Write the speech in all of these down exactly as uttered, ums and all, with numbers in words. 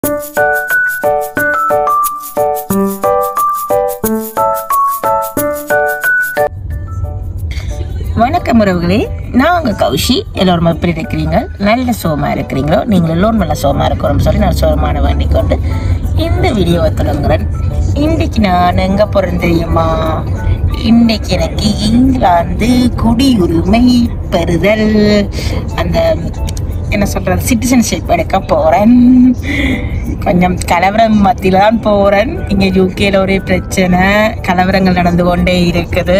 வணக்கம் உறவுகளே, நான் உங்கள் கௌஷி. எல்லோரும் எப்படி இருக்கிறீங்க? நல்ல சோமாக இருக்கிறீங்களோ? நீங்கள் எல்லோரும் நல்ல சோமாக இருக்கிறோம்னு சொல்லி நான் சோமான வேண்டிக் கொண்டு இந்த வீடியோவை தொடங்குறேன். இன்றைக்கு நான் எங்கே போகிறேன் தெரியுமா? இன்றைக்கு எனக்கு இங்கிலாந்து குடியுரிமை பெறுதல், அந்த என்ன சொல்கிறது, சிட்டிசன்ஷிப் எடுக்க போகிறேன். கொஞ்சம் கலவரம் மத்தியில் தான் போகிறேன். இங்கே யூகேல ஒரே பிரச்சனை, கலவரங்கள் நடந்து கொண்டே இருக்குது.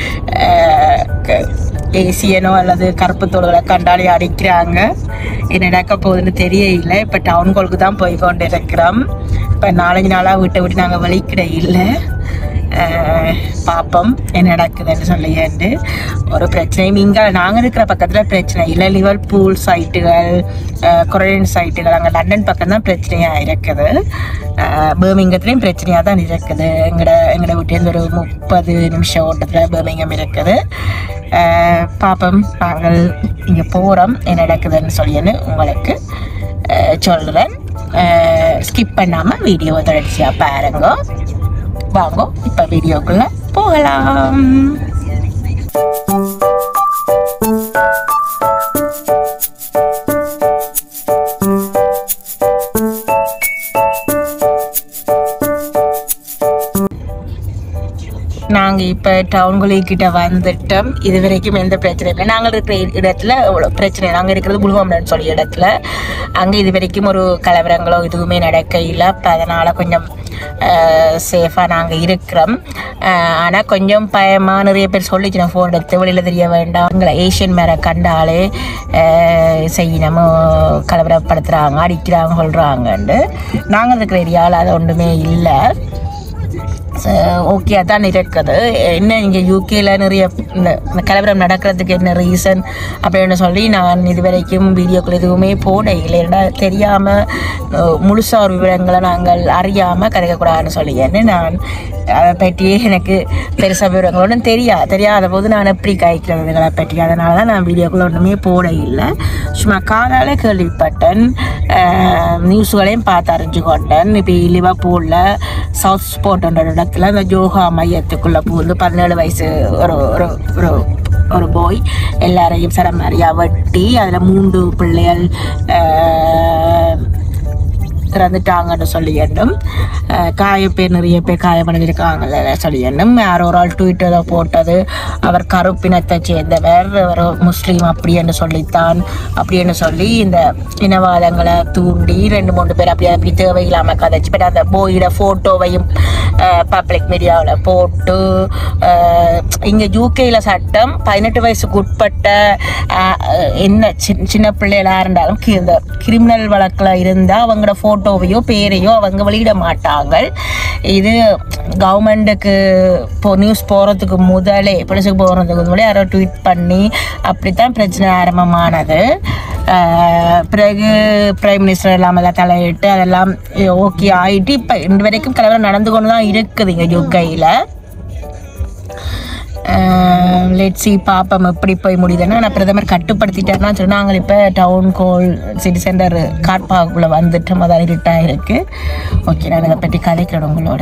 ஏசியனோ அல்லது கருப்பு தோள்களை கண்டாலே அடிக்கிறாங்க. என்ன நடக்க போகுதுன்னு தெரிய இல்லை. இப்போ டவுன் கோலுக்கு தான் போய் கொண்டு இருக்கிறோம். இப்போ நாலஞ்சு நாளாக வீட்டை விட்டு நாங்கள் வலிக்கிட இல்லை. பார்ப்போம் என்ன நடக்குதுன்னு சொல்லிட்டு. ஒரு பிரச்சனையும் இங்கே நாங்கள் இருக்கிற பக்கத்தில் பிரச்சனை இல்லை. லிவர்பூல் சைட்டுகள், கொரியன் சைட்டுகள், அங்கே லண்டன் பக்கம் தான் பிரச்சனையாக இருக்குது. பர்மிங்கத்துலேயும் பிரச்சனையாக தான் இருக்குது. எங்களோட எங்களோட வீட்டிலேருந்து ஒரு முப்பது நிமிஷம் ஓட்டத்தில் பர்மிங்கம் இருக்குது. பார்ப்போம், நாங்கள் இங்கே போகிறோம் என்ன நடக்குதுன்னு சொல்லின்னு உங்களுக்கு சொல்கிறேன். ஸ்கிப் பண்ணாமல் வீடியோவை தொடர்ச்சியாக பாருங்க. வாங்க இப்ப வீடியோக்குள்ள போகலாம். நாங்கள் இப்போ டவுன்குள்ளிக்கிட்ட வந்துட்டோம். இது வரைக்கும் எந்த பிரச்சனையும் இல்லை. நாங்கள் இருக்கிற இடத்துல அவ்வளோ பிரச்சனை. நாங்கள் இருக்கிறது புல்ஹோம்லன்னு சொல்லி இடத்துல அங்கே இது வரைக்கும் ஒரு கலவரங்களோ எதுவுமே நடக்க இல்லை. அப்போ அதனால் கொஞ்சம் சேஃபாக நாங்கள் இருக்கிறோம். ஆனால் கொஞ்சம் பயமாக நிறைய பேர் சொல்லிச்சு, நான் ஃபோன் எடுத்து வெளியில் தெரிய வேண்டாம், எங்களை ஏஷியன் மேலே கண்டாலே செய்யணுமோ கலவரப்படுத்துகிறாங்க, அடிக்கிறாங்க சொல்கிறாங்கன்ட்டு. நாங்கள் இருக்கிற ஏரியாவில் அது ஒன்றுமே இல்லை. ஓகே, அதான் இருக்குது. என்ன இங்கே யூகேல நிறைய இந்த கலவரம் நடக்கிறதுக்கு என்ன ரீசன் அப்படின்னு சொல்லி நான் இது வரைக்கும் வீடியோக்கள் எதுவுமே போட இல்லை. ஏன்னா தெரியாமல் முழுசாக ஒரு விவரங்களை நாங்கள் அறியாமல் கதைக்கக்கூடாதுன்னு சொல்லி என்ன நான் அதை பற்றியே எனக்கு பெருசாக விவரங்களோடும் தெரியா தெரியாத போது நான் எப்படி காய்க்கிறதுகளை பற்றி அதனால தான் நான் வீடியோக்கள் ஒன்றுமே போட இல்லை. சும்மா காதால் கேள்விப்பட்டேன், நியூஸுகளையும் பார்த்து அறிஞ்சு கொண்டேன். இப்போ லிவர்பூலில் சவுத் ஸ்போர்ட்ன்ற இடத்துல அந்த யோகா மையத்துக்குள்ளே பூந்து பதினேழு வயசு ஒரு ஒரு ஒரு ஒரு போய் எல்லாரையும் சரமாரியாக வெட்டி அதில் மூன்று பிள்ளைகள் இறந்துட்டாங்கன்னு சொல்லி எண்ணும். காய பேர் நிறைய பேர் காயமடைஞ்சிருக்காங்க சொல்லி எண்ணும். யாரோ ஒரு ஆள் ட்விட்டரை போட்டது, அவர் கருப்பினத்தை சேர்ந்தவர், ஒரு முஸ்லீம் அப்படின்னு சொல்லித்தான் அப்படின்னு சொல்லி இந்த இனவாதங்களை தூண்டி ரெண்டு மூணு பேர் அப்படி அப்படி தேவையில்லாமல் கதைச்சு போய் அந்த போயிட ஃபோட்டோவையும் பப்ளிக் மீடியாவில் போட்டு. இங்கே யூகேயில் சட்டம் பதினெட்டு வயசுக்கு உட்பட்ட என்ன சின்ன சின்ன பிள்ளைகளாக இருந்தாலும் இந்த கிரிமினல் வழக்கில் இருந்தால் அவங்களோட ஃபோட்டோவையோ பேரையோ அவங்க வெளியிட மாட்டாங்க. இது கவர்மெண்ட்டுக்கு இப்போ நியூஸ் போகிறதுக்கு முதலே போலீஸுக்கு போகிறதுக்கு முதலே யாரோ ட்வீட் பண்ணி அப்படித்தான் பிரச்சனை ஆரம்பமானது. பிறகு பிரைம் மினிஸ்டர் எல்லாம் எல்லாம் தலையிட்டு அதெல்லாம் ஓகே ஆகிட்டு இப்போ இன்று வரைக்கும் கலவரம் நடந்து கொண்டு தான் இருக்குது இங்கே யூகேயில். லெட்ஸி பாப்பம் எப்படி போய் முடியுதுன்னா, நான் பிரதமர் கட்டுப்படுத்திட்டாருன்னா சொல்லி நாங்கள் இப்போ டவுன் கோல் சிட்டி சென்டர் காட்பாக்குள்ளே வந்துட்டோம். அதான் இருட்டாக இருக்குது. ஓகே, நான் அதை பற்றி கதைக்கிறேன் உங்களோட.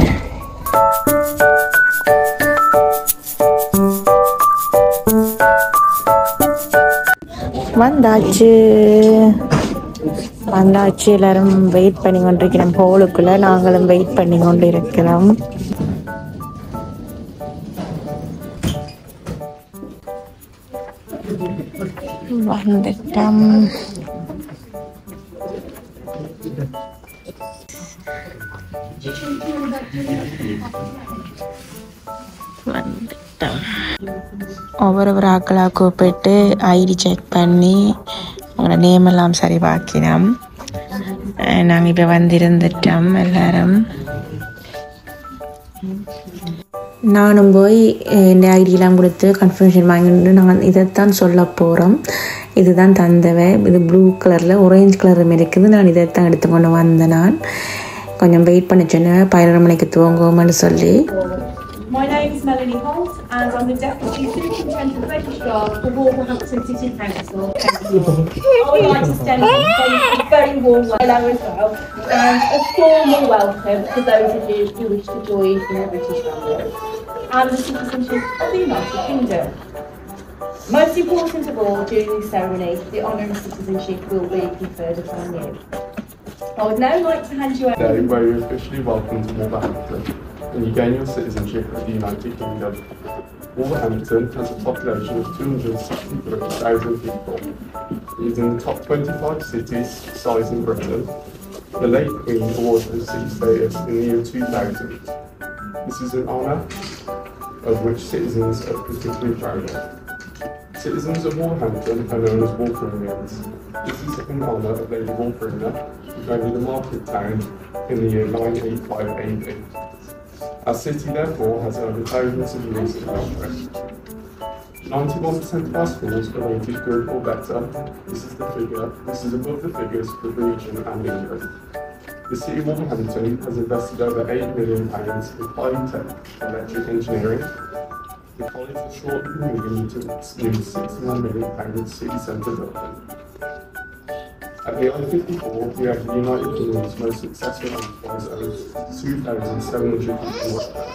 வந்தாச்சு வந்தாச்சு எல்லாரும் வெயிட் பண்ணி கொண்டிருக்கிறோம். ஹோலுக்குள்ளே நாங்களும் வெயிட் பண்ணி கொண்டு இருக்கிறோம். வந்துட்டோம். வந்துட்டோம். ஒவ்வொரு ஒரு ஆக்களாக கூப்பிட்டு ஐடி செக் பண்ணி உங்களோட நேம் எல்லாம் சரி பாக்கினோம். நாங்கள் இப்போ வந்திருந்துட்டோம் எல்லாரும். நானும் போய் இந்த ஐடியெலாம் கொடுத்து கன்ஃபர்மேஷன் வாங்கிட்டு நாங்கள் இதைத்தான் சொல்ல போகிறோம். இதுதான் தந்தவை. இது ப்ளூ கலரில் ஒரேஞ்ச் கலரும் இருக்குது. நான் இதைத்தான் எடுத்துக்கொண்டு வந்தேன். நான் கொஞ்சம் வெயிட் பண்ண சொன்னேன், பதினொரு மணிக்கு துவங்குவோம்னு சொல்லி. My name is Melanie Holt and I'm the Deputy Superintendent Registrar for Wolverhampton City Council. I would like to extend a very, very warm welcome as well, and a formal welcome to those of you who wish to join in the British family and the citizenship of the United Kingdom. Most important of all, during this ceremony, the honour of citizenship will be conferred upon you. I would now like to hand you over. Today, where you're officially welcome to Wolverhampton and you gain your citizenship of the United Kingdom. Wolverhampton has a population of two hundred sixty-three thousand people. It is in the top twenty-five cities size in Britain. The late Queen awarded the city status in the year two thousand. This is an honour of which citizens are particularly proud of. Citizens of Wolverhampton are known as Wolferingians. This is in honour of Lady Wolferinga, who founded the market town in the year nine eighty-five A D. Our city therefore has over thousands of years of history. ninety-one percent of our schools are rated good or better. This is the figure. This is above the figures for the region and England. The city of Wolverhampton has invested over eight million pounds in high-tech electric engineering. The college will shortly be moving into its new sixty-one million pound city centre building. At the I fifty-four, we have the United Kingdom's most successful enterprise of two thousand seven hundred people work there.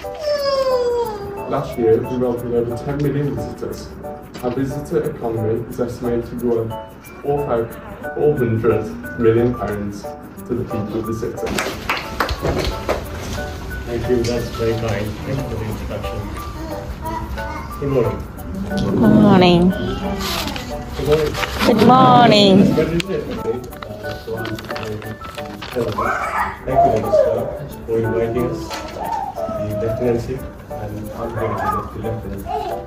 Last year, we welcomed over ten million visitors. Our visitor economy is estimated to grow four hundred million pounds to the people of the city. Thank you, that's very kind. Thank you for the introduction. Good morning. Good morning. Good morning. Good morning. Thank you, Minister, for inviting us, the lieutenancy, and I'm going to be the lieutenant.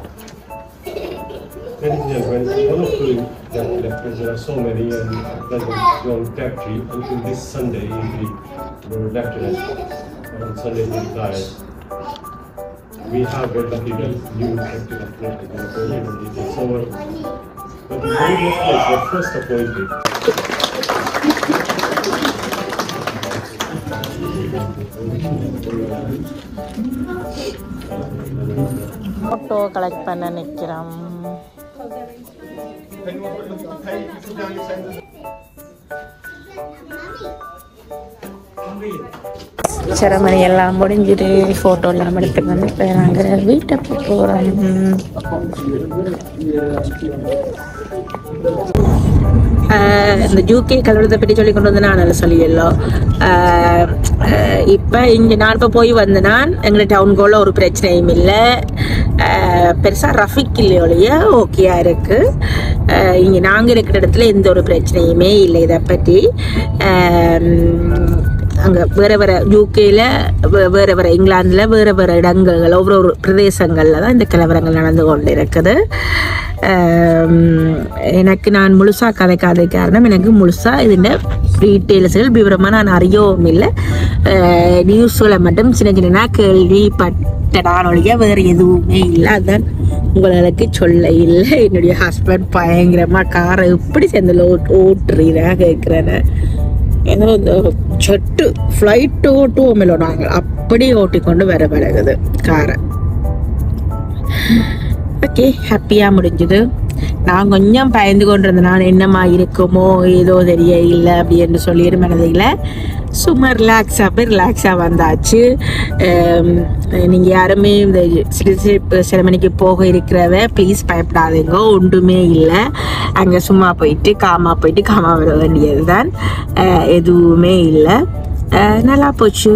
Ladies and gentlemen, one of the lieutenants, there are so many, and pleasant long factory until this Sunday, usually the lieutenant on Sunday they retire. We have very lucky new active lieutenant in the program, and it is over. But the very lieutenants were first appointed. Photo collect பண்ண நிக்கிறோம். Ceremony எல்லாம் முடிஞ்சிட்டு photo எல்லாம் எடுத்து வந்து இப்போ நாங்கள் வீட்டை போகிறோம். இந்த யூகே கல்வெடுத்தை பற்றி சொல்லி கொண்டு வந்து நான் நல்லா சொல்லிடலாம். இப்போ இங்கே நான் இப்போ போய் வந்து நான் எங்களை டவுனுக்குள்ள ஒரு பிரச்சனையும் இல்லை, பெருசாக ரஃபிக் இல்லையோலைய ஓகேயா இருக்குது. இங்கே நாங்கள் இருக்கிற இடத்துல எந்த ஒரு பிரச்சனையுமே இல்லை. இதை பற்றி அங்கே வேறு வேறு யூகேயில் வேறு வேறு இங்கிலாந்தில் வேறு வேறு இடங்கள் ஒவ்வொரு பிரதேசங்களில் தான் இந்த கலவரங்கள் நடந்து கொண்டு இருக்குது. எனக்கு நான் முழுசாக கதைக்காத காரணம் எனக்கு முழுசாக இதில் டீட்டெயில்ஸ்கள் விவரமாக நான் அறியவும் இல்லை. நியூஸில் மட்டும் சின்ன சின்ன கேள்விப்பட்டடானொழிய வேறு எதுவுமே இல்லை. அதுதான் உங்களுக்கு சொல்ல இல்லை. என்னுடைய ஹஸ்பண்ட் பயங்கரமாக காரை எப்படி சேர்ந்து ஓட் ஓட்டுறீங்க கேட்குறேன்னு. ஏன்னா இந்த சட்டு ஃப்ளைட்டு ஓட்டுவோமில்லோ நாங்கள் அப்படி ஓட்டிக்கொண்டு வர பழகுது காரை. ஓகே, ஹாப்பியாக முடிஞ்சுது. நான் கொஞ்சம் பயந்து கொண்டிருந்தேன், நான் என்னம்மா இருக்குமோ ஏதோ தெரிய இல்லை அப்படின்னு சொல்லிடு மனதில். சும்மா ரிலாக்ஸாக போய் ரிலாக்ஸாக வந்தாச்சு. நீங்கள் யாருமே இந்த சிட்டிசன்ஷிப் செரமனிக்கு போக இருக்கிறவ ப்ளீஸ் பயப்படாதீங்க, ஒன்றுமே இல்லை. அங்கே சும்மா போயிட்டு காமா போயிட்டு காமா வர வேண்டியது தான், எதுவுமே இல்லை. நல்லா போச்சு.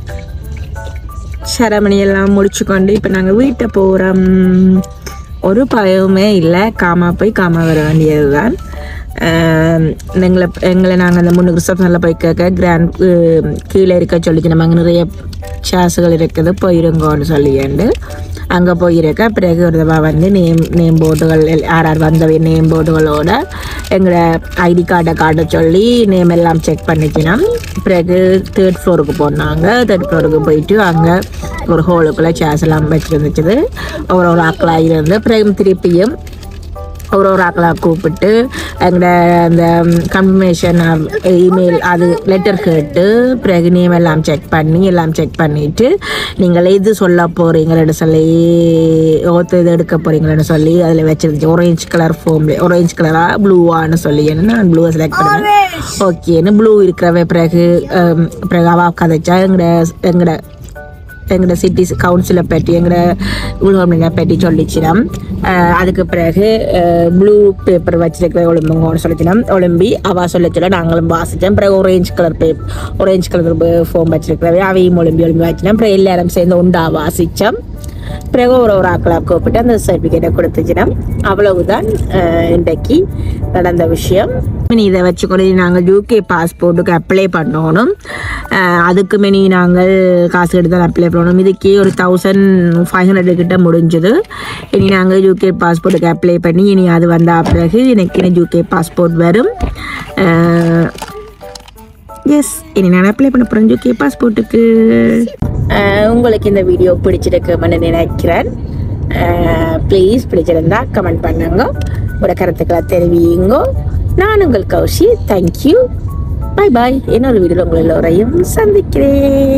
செரமனி எல்லாம் முடிச்சுக்கொண்டு இப்போ நாங்கள் வீட்டை போகிறோம். ஒரு பயமே இல்லை, காமா போய் காமா வர வேண்டியது தான். எங்களை எங்களை நாங்கள் அந்த முன்னுக்கு ரிசப்ஷனில் போய் கேட்க கிராண்ட் கீழே இருக்க சொல்லிச்சு, நம்ம அங்கே நிறைய சாஸுகள் இருக்குது போயிருங்கோன்னு சொல்லியாண்டு அங்கே போயிருக்க. பிறகு ஒரு தடவை வந்து நேம் நேம் போர்டுகள் யார் யார் வந்த நேம் போர்டுகளோட எங்களோட ஐடி கார்டை காட்ட சொல்லி நேம் எல்லாம் செக் பண்ணிச்சுனா பிறகு தேர்ட் ஃப்ளோருக்கு போனாங்க. தேர்ட் ஃப்ளோருக்கு போயிட்டு அங்கே ஒரு ஹோலுக்குள்ளே சாஸ் எல்லாம் வச்சுருந்துச்சு. ஒரு ஒரு ஆக்களாக இருந்து பிறகு திருப்பியும் ஒரு ஒரு ஆக்களாக கூப்பிட்டு எங்களோட அந்த கன்ஃபர்மேஷன் இமெயில் அது லெட்டர் கேட்டு பிறகு நேம் எல்லாம் செக் பண்ணி எல்லாம் செக் பண்ணிவிட்டு நீங்கள் எது சொல்ல போகிறீங்களன்னு சொல்லி ஒருத்தர் இது எடுக்க போகிறீங்களன்னு சொல்லி அதில் வச்சிருந்துச்சு ஆரஞ்சு கலர் ஃபோமில் ஆரஞ்சு கலராக ப்ளூவான்னு சொல்லி ஏன்னா நான் ப்ளூவை செலக்ட் பண்ணுவேன் ஓகேன்னு ப்ளூ இருக்கிறவ பிறகு பிறகு அவா கதைச்சா எங்களோட எங்களோட எங்களோட சிட்டி கவுன்சிலை பற்றி எங்களோட உலகம் பற்றி சொல்லிச்சிடம் அதுக்கு பிறகு ப்ளூ பேப்பர் வச்சிருக்கிற ஒலிம்புங்கன்னு சொல்லிச்சிடம் ஒலிம்பி அவள் சொல்ல சொல்ல நாங்களும் வாசித்தோம் பிறகு ஒரேஞ்ச் கலர் பேப் ஒரேஞ்ச் கலர் ஃபோம் வச்சிருக்கிறவே அவையும் ஒலிம்பி ஒலிம்பி வச்சிட்டோம் பிறகு எல்லாரும் சேர்ந்து உண்டா வாசித்தோம் பிறகு ஒரு ஒரு ஆக்களாக கூப்பிட்டு அந்த சர்டிஃபிகேட்டை கொடுத்துச்சிடம் அவ்வளவுதான் இன்றைக்கு நடந்த விஷயம் மினி இதை வச்சுக்கொண்டு நாங்கள் யூகே பாஸ்போர்ட்டுக்கு அப்ளை பண்ணணும் அதுக்கு மினி நாங்கள் காசு எடுத்து தான் அப்ளை பண்ணணும் இதுக்கே ஒரு தௌசண்ட் ஃபைவ் ஹண்ட்ரட் கிட்ட முடிஞ்சது இனி நாங்கள் யூகே பாஸ்போர்ட்டுக்கு அப்ளை பண்ணி இனி அது வந்த பிறகு எனக்கு இனி யூகே பாஸ்போர்ட் வரும் எஸ் இனி நான் அப்ளை பண்ண போகிறேன் யூகே பாஸ்போர்ட்டுக்கு உங்களுக்கு இந்த வீடியோ பிடிச்சிருக்குன்னு நினைக்கிறேன் ப்ளீஸ் பிடிச்சிருந்தா கமெண்ட் பண்ணுங்க உங்களோட கருத்துக்களை தெரிவிங்க நான் உங்கள் கௌஷி தேங்க்யூ பாய் பாய் இன்னொரு வீடியோவில் உங்கள் எல்லோரையும் சந்திக்கிறேன்